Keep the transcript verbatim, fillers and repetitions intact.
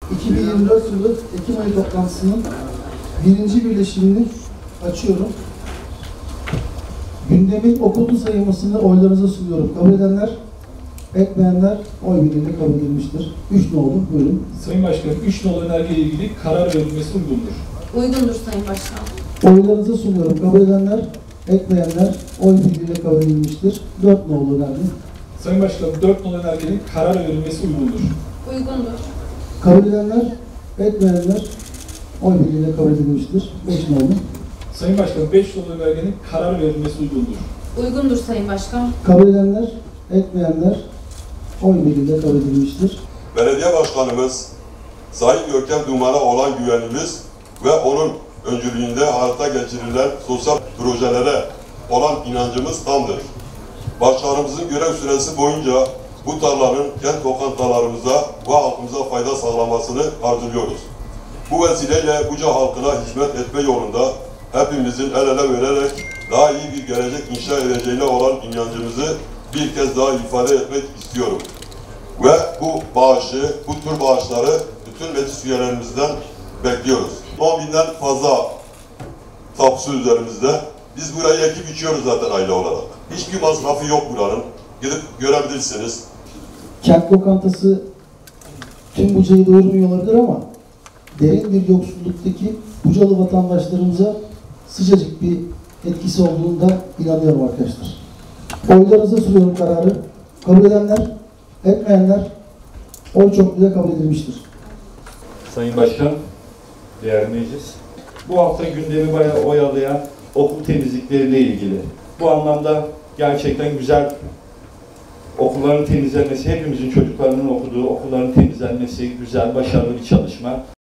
iki bin yirmi dört yılı Ekim ayı toplantısının birinci birleşimini açıyorum. Gündemin okundu sayılmasını oylarınıza sunuyorum. Kabul edenler, etmeyenler oy birliğiyle kabul edilmiştir. Üç nolu, buyurun. Sayın Başkanım, üç nolu önerge ile ilgili karar verilmesi uygundur. Uygundur Sayın Başkan. Oylarınıza sunuyorum. Kabul edenler, etmeyenler oy birliğiyle kabul edilmiştir. Dört nolu önerge. Sayın Başkanım, dört nolu önergenin karar verilmesi uygundur. Uygundur. Kabul edenler, etmeyenler oy birliğiyle kabul edilmiştir. Beş nolu. Sayın Başkanım, beş nolu önergenin karar verilmesi uygundur. Uygundur Sayın Başkan. Kabul edenler, etmeyenler oy birliğiyle kabul edilmiştir. Belediye Başkanımız Sayın Görkem Duman'a olan güvenimiz ve onun öncülüğünde hayata geçirilen sosyal projelere olan inancımız tamdır. Başkanımızın görev süresi boyunca bu tarlaların kent lokantalarımıza ve halkımıza fayda sağlamasını arzuluyoruz. Bu vesileyle Buca halkına hizmet etme yolunda hepimizin el ele vererek daha iyi bir gelecek inşa edeceğine olan inancımızı bir kez daha ifade etmek istiyorum. Ve bu bağışı, bu tür bağışları bütün meclis üyelerimizden bekliyoruz. on binden fazla tapusu üzerimizde. Biz burayı ekip içiyoruz zaten aile olarak. Hiçbir masrafı yok buranın. Gidip görebilirsiniz. Kent lokantası tüm Buca'yı doyurmuyor olabilir ama derin bir yoksulluktaki Bucalı vatandaşlarımıza sıcacık bir etkisi olduğunda inanıyorum arkadaşlar. Oylarınıza sunuyorum kararı. Kabul edenler, etmeyenler oy çokluğuyla kabul edilmiştir. Sayın Başkan, değerli meclis, bu hafta gündemi bayağı oyalayan okul temizlikleriyle ilgili. Bu anlamda gerçekten güzel okulların temizlenmesi, hepimizin çocuklarının okuduğu okulların temizlenmesi güzel, başarılı bir çalışma.